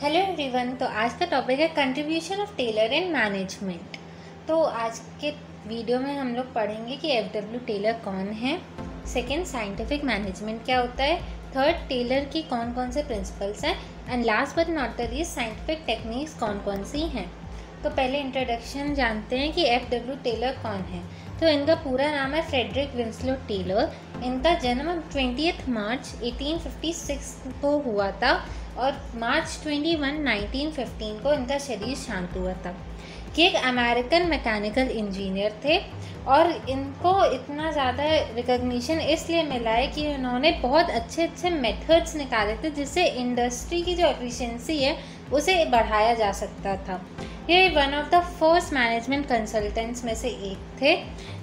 Hello everyone. तो आज का टॉपिक है contribution of Taylor in management. तो आज के वीडियो में हम लोग पढ़ेंगे कि एफडब्ल्यू टेलर कौन है, सेकंड साइंटिफिक मैनेजमेंट क्या होता है, थर्ड टेलर की कौन कौन से प्रिंसिपल्स हैं, and last but not the least scientific techniques कौन कौन सी हैं। तो पहले इंट्रोडक्शन जानते हैं कि एफडब्ल्यू टेलर कौन है। तो इनका पूरा नाम है फ्रेडरिक विंस्लो टेलर। इनका जन्म 20 मार्च 1856 को हुआ था और मार्च 21, 1915 को इनका शरीर शांत हुआ था। ये एक अमेरिकन मैकेनिकल इंजीनियर थे और इनको इतना ज़्यादा रिकग्निशन इसलिए मिला है कि इन्होंने बहुत अच्छे अच्छे मेथड्स निकाले थे जिससे इंडस्ट्री की जो एफिशिएंसी है उसे बढ़ाया जा सकता था। ये one of the first management consultants में से एक थे।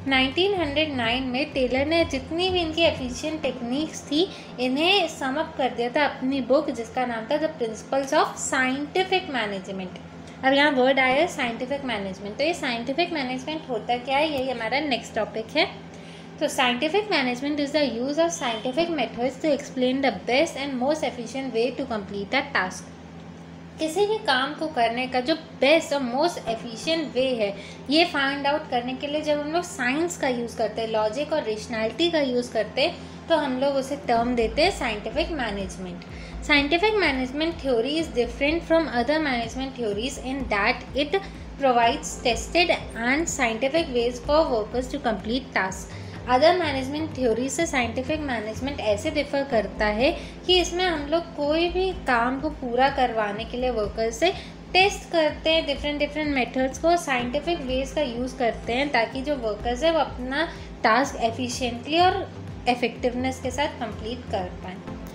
1909 में टेलर ने जितनी भी इनकी एफिशिएंट टेक्निक्स थी इन्हें सम अप कर दिया था अपनी बुक जिसका नाम था the principles of scientific management. अब यहाँ वर्ड आया है साइंटिफिक मैनेजमेंट। तो ये साइंटिफिक मैनेजमेंट होता क्या है, यही हमारा नेक्स्ट टॉपिक है। तो scientific management is the use of scientific methods to explain the best and most efficient way to complete a task. किसी भी काम को करने का जो बेस्ट और मोस्ट एफिशिएंट वे है ये फाइंड आउट करने के लिए जब हम लोग साइंस का यूज़ करते हैं, लॉजिक और रेशनैलिटी का यूज़ करते हैं, तो हम लोग उसे टर्म देते हैं scientific management. Scientific management theory is different from other management theories in that it provides tested and scientific ways for workers to complete tasks. Other management theory से साइंटिफिक मैनेजमेंट ऐसे डिफ़र करता है कि इसमें हम लोग कोई भी काम को पूरा करवाने के लिए वर्कर्स से टेस्ट करते हैं, डिफरेंट मेथड्स को साइंटिफिक वेज का यूज़ करते हैं ताकि जो वर्कर्स है वो अपना टास्क एफिशिएंटली और इफेक्टिवनेस के साथ कंप्लीट कर पाएँ।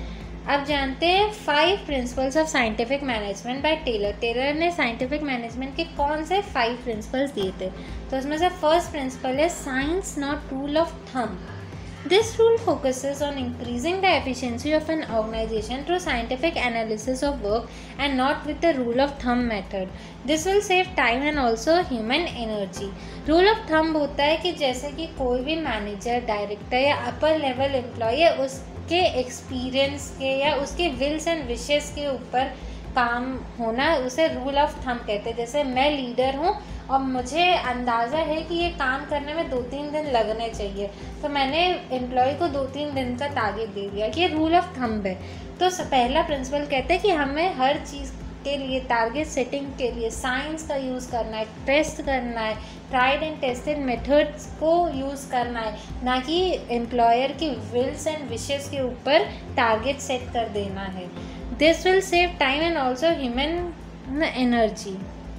अब जानते हैं 5 principles of scientific management by Taylor. Taylor ने साइंटिफिक मैनेजमेंट के कौन से 5 प्रिंसिपल्स दिए थे। तो उसमें से फर्स्ट प्रिंसिपल है science not rule of thumb. This rule focuses on increasing the efficiency of an organisation through scientific analysis of work and not with the rule of thumb method. This will save time and also human energy. Rule of thumb होता है कि जैसे कि कोई भी manager, director या upper level employ है उसके एक्सपीरियंस के या उसके विल्स एंड विशेस के ऊपर काम होना, उसे रूल ऑफ थंब कहते हैं। जैसे मैं लीडर हूँ और मुझे अंदाज़ा है कि ये काम करने में 2-3 दिन लगने चाहिए, तो मैंने एम्प्लॉय को 2-3 दिन का टारगेट दे दिया कि ये रूल ऑफ थंब है। तो पहला प्रिंसिपल कहते हैं कि हमें हर चीज़ के लिए, टारगेट सेटिंग के लिए साइंस का यूज़ करना है, टेस्ट करना है, ट्राइड एंड टेस्टेड मेथड्स को यूज़ करना है, ना कि एम्प्लॉयर की विल्स एंड विशेस के ऊपर टारगेट सेट कर देना है। This will save time and also human energy.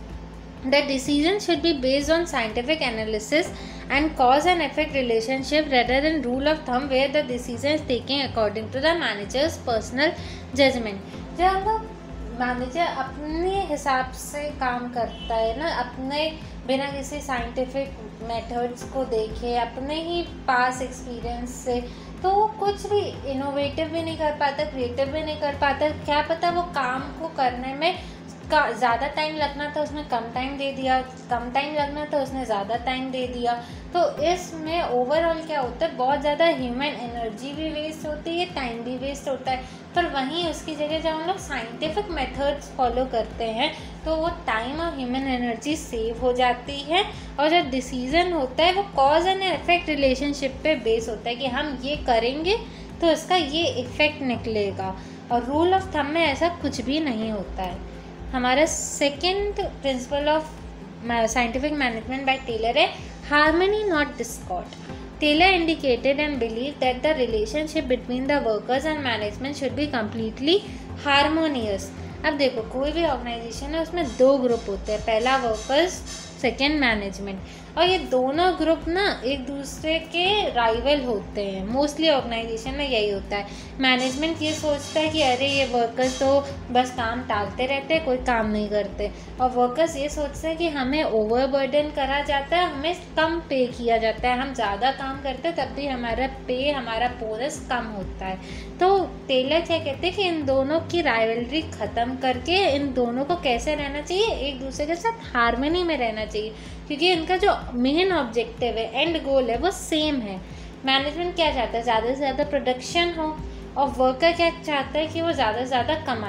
The decision should be based on scientific analysis and cause and effect relationship rather than rule of thumb where the decision is taken according to the manager's personal judgment. जब manager अपने हिसाब से काम करता है ना, अपने बिना किसी साइंटिफिक मेथड्स को देखे, अपने ही पास एक्सपीरियंस से, तो कुछ भी इनोवेटिव भी नहीं कर पाता, क्रिएटिव भी नहीं कर पाता। क्या पता वो काम को करने में ज़्यादा टाइम लगना था उसने कम टाइम दे दिया, कम टाइम लगना था उसने ज़्यादा टाइम दे दिया। तो इसमें ओवरऑल क्या होता है, बहुत ज़्यादा ह्यूमन एनर्जी भी वेस्ट होती है, टाइम भी वेस्ट होता है। पर वहीं उसकी जगह जब हम लोग साइंटिफिक मेथड्स फॉलो करते हैं तो वो टाइम और ह्यूमन एनर्जी सेव हो जाती है और जो डिसीज़न होता है वो कॉज एंड इफेक्ट रिलेशनशिप पे बेस होता है कि हम ये करेंगे तो इसका ये इफ़ेक्ट निकलेगा। और रूल ऑफ थंब में ऐसा कुछ भी नहीं होता है। हमारा second principle of scientific management by Taylor है harmony not discord. Taylor indicated and believed that the relationship between the workers and management should be completely harmonious. अब देखो कोई भी ऑर्गेनाइजेशन है उसमें 2 ग्रुप होते हैं, पहला वर्कर्स, सेकेंड मैनेजमेंट। और ये दोनों ग्रुप ना एक दूसरे के राइवल होते हैं। मोस्टली ऑर्गेनाइजेशन में यही होता है। मैनेजमेंट ये सोचता है कि अरे ये वर्कर्स तो बस काम टालते रहते हैं, कोई काम नहीं करते, और वर्कर्स ये सोचते हैं कि हमें ओवरबर्डन करा जाता है, हमें कम पे किया जाता है, हम ज़्यादा काम करते हैं तब भी हमारा पे, हमारा बोनस कम होता है। तो टेलर क्या कहते हैं कि इन दोनों की राइवलरी ख़त्म करके इन दोनों को कैसे रहना चाहिए, एक दूसरे के साथ हार्मनी में रहना चाहिए, क्योंकि इनका जो मेन ऑब्जेक्टिव है, एंड गोल है, वो सेम है। मैनेजमेंट क्या चाहता है, ज़्यादा से ज़्यादा प्रोडक्शन हो, और वर्कर क्या चाहता है कि वो ज़्यादा से ज़्यादा कमाए।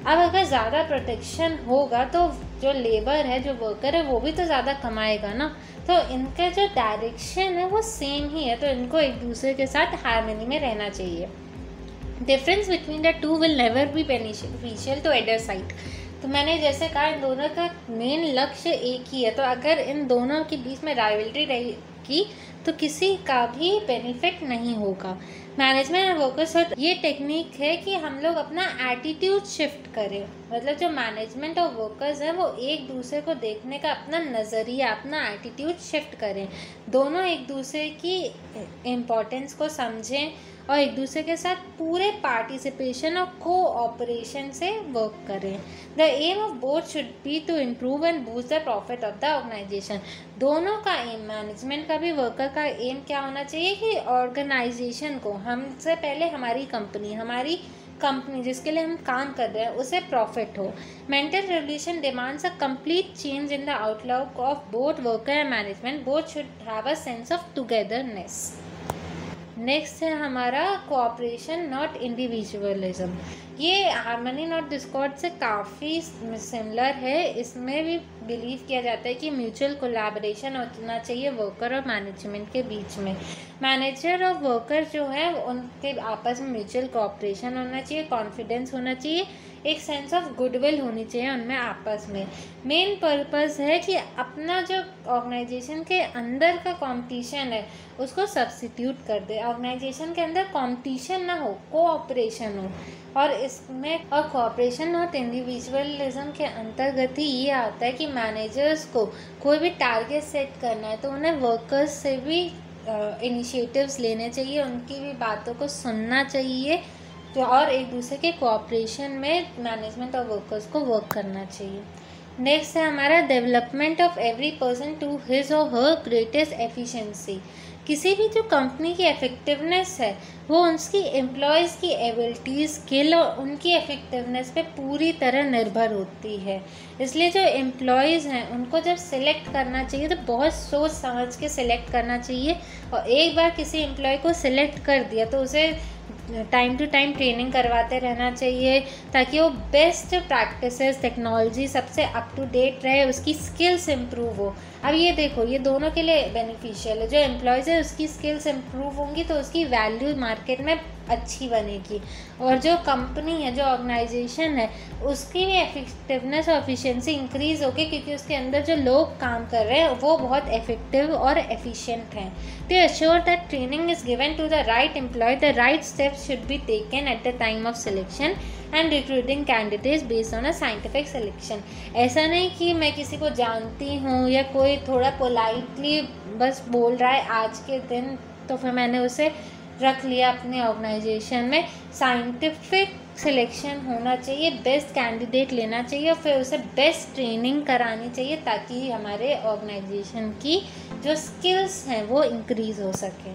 अब अगर ज़्यादा प्रोटेक्शन होगा तो जो लेबर है, जो वर्कर है, वो भी तो ज़्यादा कमाएगा ना। तो इनका जो डायरेक्शन है वो सेम ही है, तो इनको एक दूसरे के साथ हार्मनी में रहना चाहिए। Difference between the two will never be beneficial to either side. तो मैंने जैसे कहा इन दोनों का मेन लक्ष्य एक ही है, तो अगर इन दोनों के बीच में राइवलरी रहेगी तो किसी का भी बेनिफिट नहीं होगा। मैनेजमेंट एंड वर्कर्स, ये टेक्निक है कि हम लोग अपना एटीट्यूड शिफ्ट करें, मतलब जो मैनेजमेंट और वर्कर्स हैं वो एक दूसरे को देखने का अपना नज़रिया, अपना एटीट्यूड शिफ्ट करें। दोनों एक दूसरे की इम्पोर्टेंस को समझें और एक दूसरे के साथ पूरे पार्टिसिपेशन और कोऑपरेशन से वर्क करें। The aim of both should be to improve and boost the profit of the organisation. दोनों का एम, मैनेजमेंट का भी वर्कर का एम क्या होना चाहिए कि ऑर्गेनाइजेशन को, हमसे पहले हमारी कंपनी जिसके लिए हम काम कर रहे हैं उसे प्रॉफिट हो। Mental revolution demands a complete change in the outlook of both worker and management. Both should have a sense of togetherness. Next है हमारा कोऑपरेशन नॉट इंडिविजुअलिज्म। ये हार्मनी नॉट डिस्कॉर्ड से काफ़ी सिमिलर है। इसमें भी बिलीव किया जाता है कि म्यूचुअल कोलैबोरेशन होना चाहिए वर्कर और मैनेजमेंट के बीच में। मैनेजर और वर्कर जो है उनके आपस में म्यूचुअल कोऑपरेशन होना चाहिए, कॉन्फिडेंस होना चाहिए, एक सेंस ऑफ गुडविल होनी चाहिए उनमें आपस में। मेन पर्पस है कि अपना जो ऑर्गेनाइजेशन के अंदर का कंपटीशन है उसको सब्स्टिट्यूट कर दे। ऑर्गेनाइजेशन के अंदर कंपटीशन ना हो, कोऑपरेशन हो। और इसमें और कोऑपरेशन नॉट इंडिविजुअलिज्म के अंतर्गत ही ये आता है कि मैनेजर्स को कोई भी टारगेट सेट करना है तो उन्हें वर्कर्स से भी इनिशिएटिव्स लेने चाहिए, उनकी भी बातों को सुनना चाहिए, तो और एक दूसरे के कोऑपरेशन में मैनेजमेंट और वर्कर्स को वर्क करना चाहिए। नेक्स्ट है हमारा development of every person to his or her greatest efficiency. किसी भी जो कंपनी की इफेक्टिवनेस है वो उसकी एम्प्लॉयज़ की एबिलिटीज़, स्किल और उनकी इफेक्टिवनेस पे पूरी तरह निर्भर होती है। इसलिए जो एम्प्लॉयज़ हैं उनको जब सिलेक्ट करना चाहिए तो बहुत सोच समझ के सिलेक्ट करना चाहिए। और एक बार किसी एम्प्लॉय को सिलेक्ट कर दिया तो उसे टाइम टू टाइम ट्रेनिंग करवाते रहना चाहिए ताकि वो बेस्ट प्रैक्टिसेस, टेक्नोलॉजी सबसे अप टू डेट रहे, उसकी स्किल्स इम्प्रूव हो। अब ये देखो, ये दोनों के लिए बेनिफिशियल है। जो एम्प्लॉयज़ है उसकी स्किल्स इम्प्रूव होंगी तो उसकी वैल्यू मार्केट में अच्छी बनेगी, और जो कंपनी है, जो ऑर्गेनाइजेशन है, उसकी भी इफेक्टिवनेस और एफिशिएंसी इंक्रीज़ होगी क्योंकि उसके अंदर जो लोग काम कर रहे हैं वो बहुत इफेक्टिव और एफिशिएंट हैं। To assure that training is given to the right employee, the right steps should be taken at the time of selection and recruiting candidates based on a scientific selection। ऐसा नहीं कि मैं किसी को जानती हूँ या कोई थोड़ा पोलाइटली बस बोल रहा है आज के दिन तो फिर मैंने उसे रख लिया अपने ऑर्गेनाइजेशन में। साइंटिफिक सिलेक्शन होना चाहिए, बेस्ट कैंडिडेट लेना चाहिए और फिर उसे बेस्ट ट्रेनिंग करानी चाहिए ताकि हमारे ऑर्गेनाइजेशन की जो स्किल्स हैं वो इंक्रीज़ हो सके।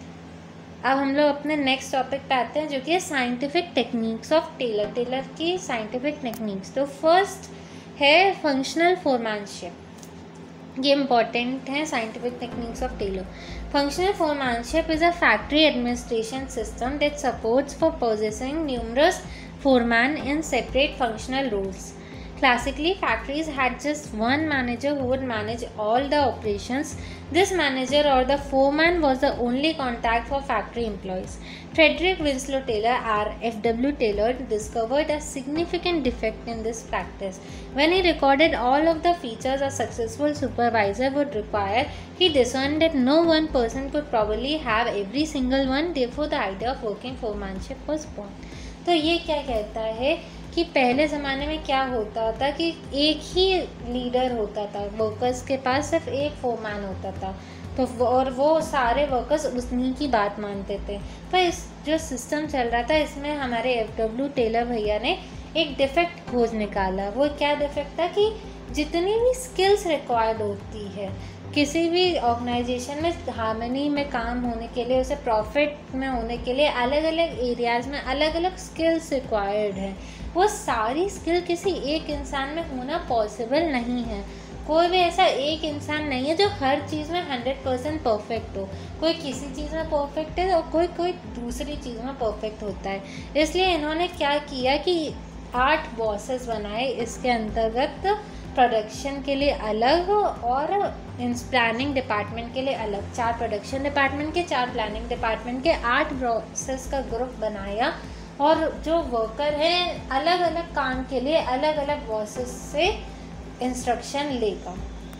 अब हम लोग अपने नेक्स्ट टॉपिक पे आते हैं जो कि है scientific techniques of Taylor. Taylor की साइंटिफिक टेक्निक्स। तो फर्स्ट है फंक्शनल फोरमैनशिप। ये इम्पॉर्टेंट है scientific techniques of Taylor. Functional foremanship is a factory administration system that supports for possessing numerous foremen in separate functional roles. Classically, factories had just one manager who would manage all the operations. This manager or the foreman was the only contact for factory employees. Frederick Winslow Taylor, R.F.W. Taylor, discovered a significant defect in this practice. When he recorded all of the features a successful supervisor would require, he discerned that no one person could probably have every single one. Therefore, the idea of working foremanship was born. तो ये क्या कहता है कि पहले ज़माने में क्या होता था कि एक ही लीडर होता था, वर्कर्स के पास सिर्फ एक फोरमैन होता था, तो और वो सारे वर्कर्स उन्हीं की बात मानते थे। पर इस जो सिस्टम चल रहा था इसमें हमारे F.W. टेलर भैया ने एक डिफेक्ट खोज निकाला। वो क्या डिफेक्ट था कि जितनी भी स्किल्स रिक्वायर्ड होती है किसी भी ऑर्गेनाइजेशन में हार्मनी में काम होने के लिए, उसे प्रॉफिट में होने के लिए अलग अलग एरियाज़ में अलग अलग स्किल्स रिक्वायर्ड है। वो सारी स्किल किसी एक इंसान में होना पॉसिबल नहीं है। कोई भी ऐसा एक इंसान नहीं है जो हर चीज़ में 100% परफेक्ट हो। कोई किसी चीज़ में परफेक्ट है और कोई दूसरी चीज़ में परफेक्ट होता है। इसलिए इन्होंने क्या किया कि 8 बॉसेस बनाए इसके अंतर्गत, प्रोडक्शन के लिए अलग और प्लानिंग डिपार्टमेंट के लिए अलग। 4 प्रोडक्शन डिपार्टमेंट के, 4 प्लानिंग डिपार्टमेंट के, 8 बॉसेस का ग्रुप बनाया और जो वर्कर हैं अलग अलग काम के लिए अलग अलग बॉसेस से इंस्ट्रक्शन लेगा।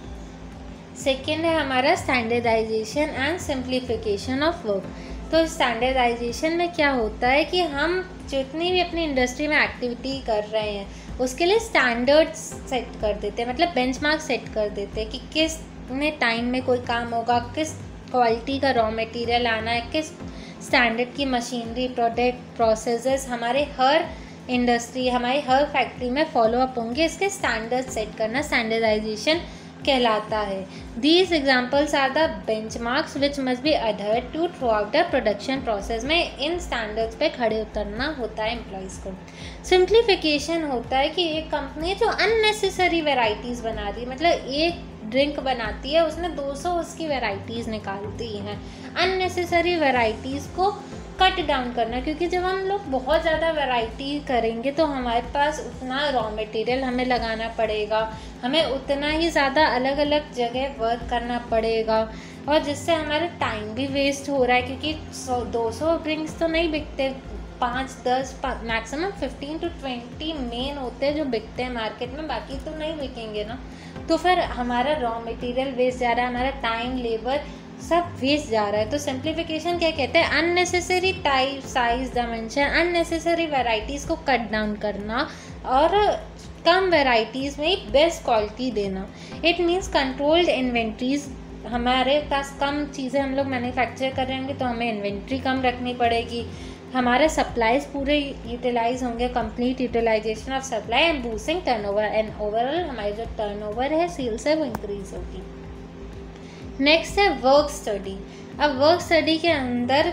सेकेंड है हमारा standardisation and simplification of work. तो स्टैंडर्डाइजेशन में क्या होता है कि हम जितनी भी अपनी इंडस्ट्री में एक्टिविटी कर रहे हैं उसके लिए स्टैंडर्ड्स सेट कर देते हैं, मतलब बेंचमार्क सेट कर देते हैं कि कितने टाइम में कोई काम होगा, किस क्वालिटी का रॉ मटेरियल आना है, किस स्टैंडर्ड की मशीनरी, प्रोडक्ट, प्रोसेसेस हमारे हर इंडस्ट्री, हमारी हर फैक्ट्री में फॉलो अप होंगे। इसके स्टैंडर्ड सेट करना स्टैंडर्डाइजेशन कहलाता है। These examples are the benchmarks which must be adhered to throughout the production process। में इन स्टैंडर्ड्स पे खड़े उतरना होता है एम्प्लॉयज़ को। सिंप्लीफिकेशन होता है कि एक कंपनी जो अननेसेसरी वेराइटीज़ बना रही है, मतलब एक ड्रिंक बनाती है उसने 200 उसकी वेराइटीज़ निकालती हैं, अननेसेसरी वेराइटीज़ को कट डाउन करना, क्योंकि जब हम लोग बहुत ज़्यादा वैरायटी करेंगे तो हमारे पास उतना रॉ मटेरियल हमें लगाना पड़ेगा, हमें उतना ही ज़्यादा अलग अलग जगह वर्क करना पड़ेगा और जिससे हमारा टाइम भी वेस्ट हो रहा है, क्योंकि 200 ड्रिंक्स तो नहीं बिकते, 5-10 मैक्सिमम 15 to 20 मेन होते हैं जो बिकते हैं मार्केट में, बाकी तो नहीं बिकेंगे ना। तो फिर हमारा रॉ मटेरियल वेस्ट जा रहा है, हमारा टाइम, लेबर सब वेस्ट जा रहा है। तो सिंप्लीफिकेशन क्या कहते हैं? Unnecessary type, size, dimension, unnecessary varieties को कट डाउन करना और कम वैरायटीज़ में ही बेस्ट क्वालिटी देना। इट मीन्स कंट्रोल्ड इन्वेंट्रीज, हमारे पास कम चीज़ें हम लोग मैन्युफैक्चर कर रहे होंगे तो हमें इन्वेंट्री कम रखनी पड़ेगी, हमारे सप्लाईज पूरे यूटिलाइज होंगे, complete utilisation of supply and boosting turnover, and overall हमारी जो टर्नओवर है, सेल्स है, वो इंक्रीज होगी। नेक्स्ट है वर्क स्टडी। अब वर्क स्टडी के अंदर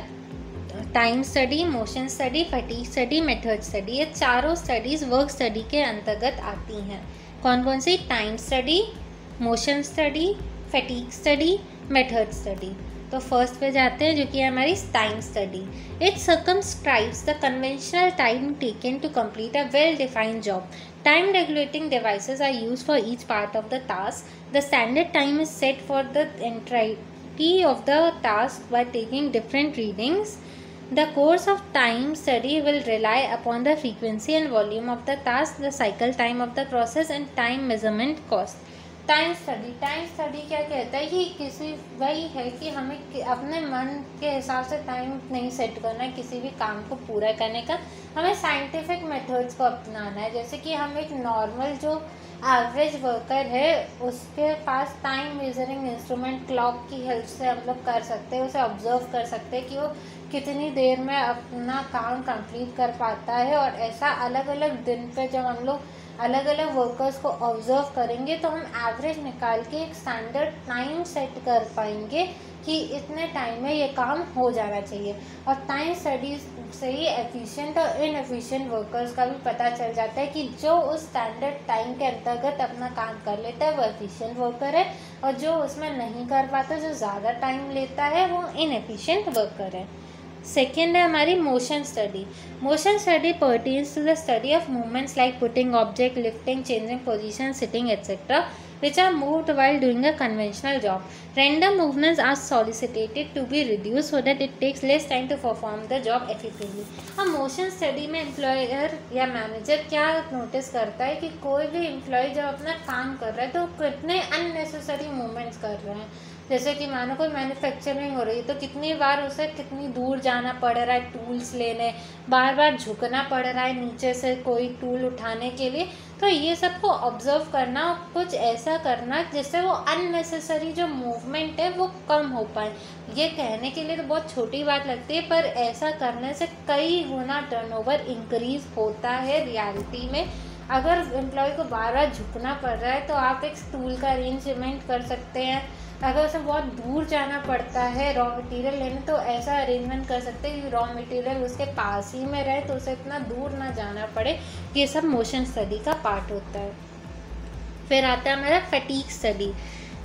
time study, motion study, fatigue study, method study, ये चारों स्टडीज़ वर्क स्टडी के अंतर्गत आती हैं। कौन कौन सी? Time study, motion study, fatigue study, method study. तो फर्स्ट पे जाते हैं जो कि हमारी time study. It circumscribes the conventional time taken to complete a well-defined job. Time regulating devices are used for each part of the task. The standard time is set for the entirety of the task by taking different readings. The course of time study will rely upon the frequency and volume of the task, the cycle time of the process, and time measurement cost. Time study क्या कहता है कि किसी वही है कि हमें अपने मन के हिसाब से टाइम नहीं सेट करना है किसी भी काम को पूरा करने का, हमें साइंटिफिक मेथड्स को अपनाना है। जैसे कि हम एक नॉर्मल जो एवरेज वर्कर है उसके पास टाइम मेजरिंग इंस्ट्रूमेंट क्लॉक की हेल्प से हम लोग कर सकते हैं, उसे ऑब्जर्व कर सकते हैं कि वो कितनी देर में अपना काम कंप्लीट कर पाता है। और ऐसा अलग अलग दिन पे जब हम लोग अलग अलग वर्कर्स को ऑब्जर्व करेंगे तो हम एवरेज निकाल के एक स्टैंडर्ड टाइम सेट कर पाएंगे कि इतने टाइम में ये काम हो जाना चाहिए। और टाइम स्टडीज से ही एफिशिएंट और इनएफिशिएंट वर्कर्स का भी पता चल जाता है कि जो उस स्टैंडर्ड टाइम के अंतर्गत अपना काम कर लेता है वो एफिशिएंट वर्कर है, और जो उसमें नहीं कर पाता, जो ज़्यादा टाइम लेता है, वो इनएफिशिएंट वर्कर है। सेकेंड है हमारी motion study. Motion study pertains to the study of movements like putting object, lifting, changing position, sitting, etc., which are moved while doing a conventional job. Random movements are solicited to be reduced so that it takes less time to perform the job effectively. अब motion study में employer या manager क्या notice करता है कि कोई भी employ जब अपना काम कर रहा है तो कितने अननेसेसरी मूवमेंट्स कर रहे हैं। जैसे कि मानो कोई मैन्युफैक्चरिंग हो रही है तो कितनी बार उसे कितनी दूर जाना पड़ रहा है टूल्स लेने, बार बार झुकना पड़ रहा है नीचे से कोई टूल उठाने के लिए। तो ये सब को ऑब्जर्व करना, कुछ ऐसा करना जिससे वो अननेसेसरी जो मूवमेंट है वो कम हो पाए। ये कहने के लिए तो बहुत छोटी बात लगती है, पर ऐसा करने से कई गुना टर्नओवर इंक्रीज होता है रियलिटी में। अगर एम्प्लॉय को बार बार झुकना पड़ रहा है तो आप एक टूल का अरेंजमेंट कर सकते हैं। अगर उसे बहुत दूर जाना पड़ता है रॉ मटेरियल लेने तो ऐसा अरेंजमेंट कर सकते हैं कि रॉ मटेरियल उसके पास ही में रहे तो उसे इतना दूर ना जाना पड़े। ये सब मोशन स्टडी का पार्ट होता है। फिर आता है हमारा फटीग स्टडी।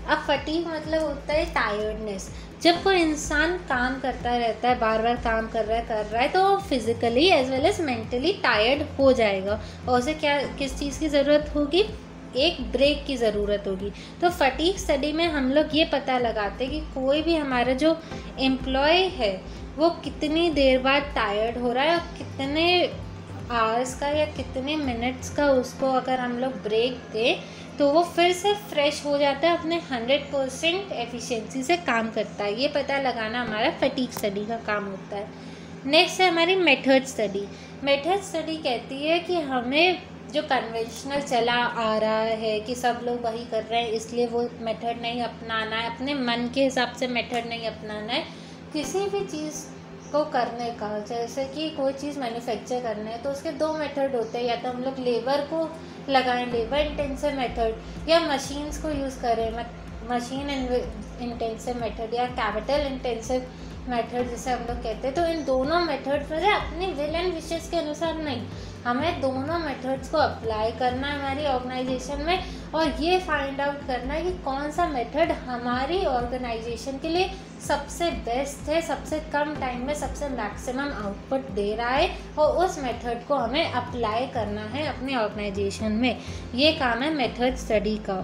अब फटीग मतलब होता है टायर्डनेस। जब कोई इंसान काम करता रहता है, बार बार काम कर रहा है तो वो physically as well as mentally tired हो जाएगा और उसे किस चीज़ की ज़रूरत होगी, एक ब्रेक की ज़रूरत होगी। तो फटीग स्टडी में हम लोग ये पता लगाते हैं कि कोई भी हमारा जो एम्प्लॉय है वो कितनी देर बाद टायर्ड हो रहा है और कितने आवर्स का या कितने मिनट्स का उसको अगर हम लोग ब्रेक दें तो वो फिर से फ्रेश हो जाता है, अपने 100% एफिशिएंसी से काम करता है। ये पता लगाना हमारा फटीग स्टडी का काम होता है। नेक्स्ट है हमारी मेथड स्टडी। मेथड स्टडी कहती है कि हमें जो कन्वेंशनल चला आ रहा है कि सब लोग वही कर रहे हैं इसलिए वो मेथड नहीं अपनाना है, अपने मन के हिसाब से मेथड नहीं अपनाना है। किसी भी चीज़ को करने का, जैसे कि कोई चीज़ मैन्युफैक्चर करना है तो उसके दो मेथड होते हैं, या तो हम लोग लेबर को लगाएं, लेबर इंटेंसिव मेथड, या मशीन्स को यूज़ करें, मशीन इंटेंसिव मेथड या कैपिटल इंटेंसिव मेथड जिसे हम लोग कहते हैं। तो इन दोनों मेथड्स में अपने विल एंड विशेस के अनुसार नहीं, हमें दोनों मेथड्स को अप्लाई करना है हमारी ऑर्गेनाइजेशन में और ये फाइंड आउट करना है कि कौन सा मेथड हमारी ऑर्गेनाइजेशन के लिए सबसे बेस्ट है, सबसे कम टाइम में सबसे मैक्सिमम आउटपुट दे रहा है और उस मेथड को हमें अप्लाई करना है अपने ऑर्गेनाइजेशन में। ये काम है मेथड स्टडी का।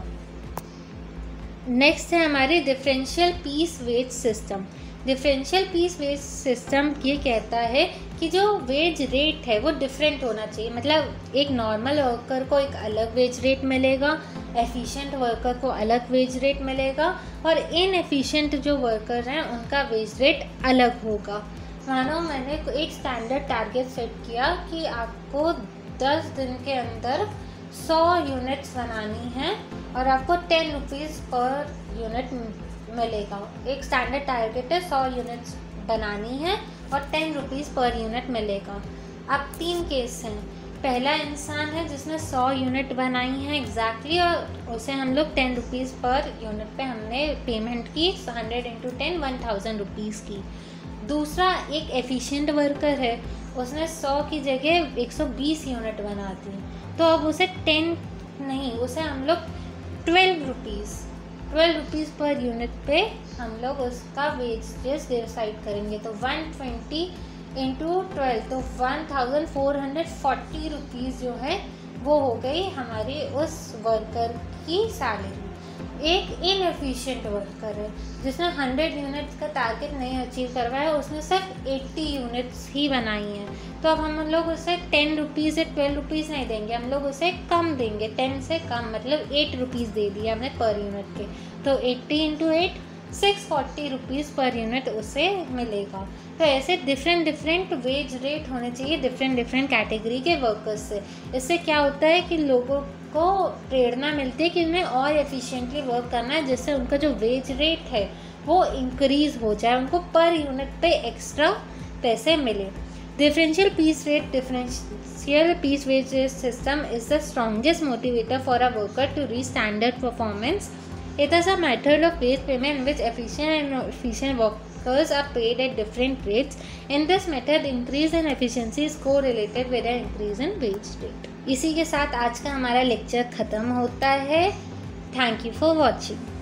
नेक्स्ट है हमारी differential piece wage system. Differential piece wage system ये कहता है कि जो वेज रेट है वो डिफरेंट होना चाहिए, मतलब एक नॉर्मल वर्कर को एक अलग वेज रेट मिलेगा, एफिशिएंट वर्कर को अलग वेज रेट मिलेगा और इनएफिशिएंट जो वर्कर हैं उनका वेज रेट अलग होगा। मानो मैंने एक स्टैंडर्ड टारगेट सेट किया कि आपको 10 दिन के अंदर 100 यूनिट्स बनानी है और आपको 10 रुपीज़ पर यूनिट मिलेगा। एक स्टैंडर्ड टारगेट है 100 यूनिट्स बनानी है और 10 रुपीज़ पर यूनिट मिलेगा। अब 3 केस हैं। पहला इंसान है जिसने 100 यूनिट बनाई है एग्जैक्टली और उसे हम लोग 10 रुपीज़ पर यूनिट पे हमने पेमेंट की, 100 × 10 1000 रुपीज़ की। दूसरा एक एफिशिएंट वर्कर है, उसने 100 की जगह 120 यूनिट बना दी, तो अब उसे 10 नहीं, उसे हम लोग 12 रुपीज़ पर यूनिट पे हम लोग उसका वेजेस डिसाइड करेंगे। तो 120 × 12 तो 1440 रुपीज़ जो है वो हो गई हमारी उस वर्कर की सैलरी। एक इनएफिशिएंट वर्कर है जिसने 100 यूनिट्स का टारगेट नहीं अचीव करवाया, उसने सिर्फ 80 यूनिट्स ही बनाई हैं, तो अब हम लोग उसे 10 रुपीज़ या 12 रुपीज़ नहीं देंगे, हम लोग उसे कम देंगे, 10 से कम, मतलब 8 रुपीज़ दे दिया हमने पर यूनिट के। तो 80 × 8 640 रुपीज़ पर यूनिट उसे मिलेगा। तो ऐसे डिफरेंट वेज रेट होने चाहिए डिफरेंट कैटेगरी के वर्कर्स से। इससे क्या होता है कि लोगों को प्रेरणा मिलती है कि उन्हें और एफिशिएंटली वर्क करना है, जिससे उनका जो वेज रेट है वो इंक्रीज़ हो जाए, उनको पर यूनिट पे एक्स्ट्रा पैसे मिले। Differential piece wage system is the strongest motivator for a worker to reach standard performance. It is a method of wage payment in which efficient and inefficient workers are paid at different rates. In this method, increase in efficiency is correlated with an increase in wage rate. इसी के साथ आज का हमारा lecture ख़त्म होता है। Thank you for watching.